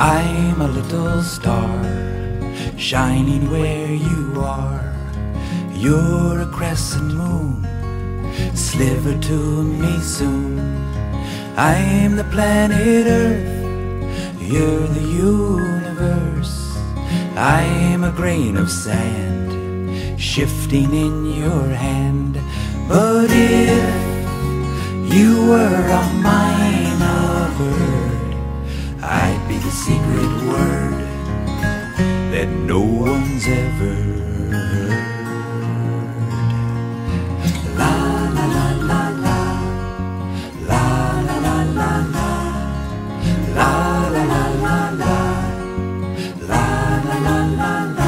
I'm a little star, shining where you are. You're a crescent moon, sliver to me soon. I'm the planet Earth, you're the universe. I'm a grain of sand, shifting in your hand. But if you were a minor bird, I'd be the secret word that no one's ever heard. La la la la la, la la la la la, la la la la la, la la la la la.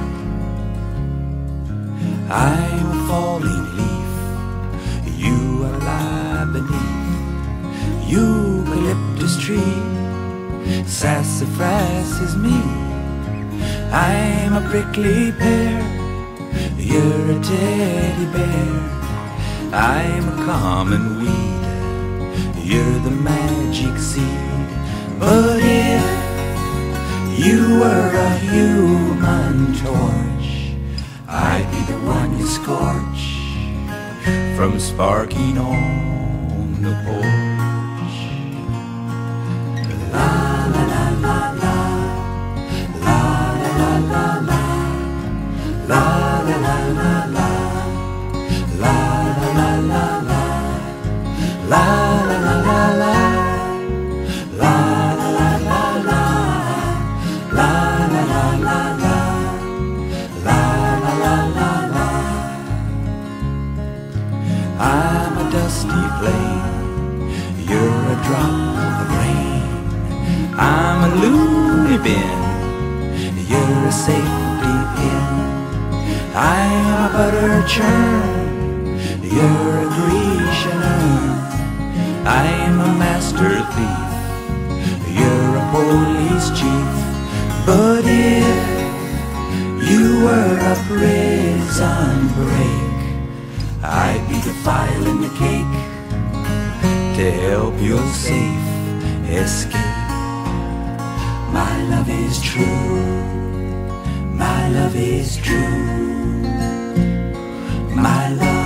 I'm a falling leaf, you are lie beneath. Eucalyptus tree, sassafras is me. I'm a prickly pear, you're a teddy bear. I'm a common weed, you're the magic seed. But if you were a human torch, I'd be the one you scorch from sparking on the porch. La la la la la, la la la la la, la la la la la, la la la la la, la la la la la, la la la la la, la la la la la, la la la la la. I'm a dusty flame, you're a drop of rain. I'm a loony bin, you're a safety pin. I'm a butter churn, you're a Grecian urn. I'm a master thief, you're a police chief. But if you were a prison break, I'd be the file in the cake to help your safe escape. My love is true, my love is true, my love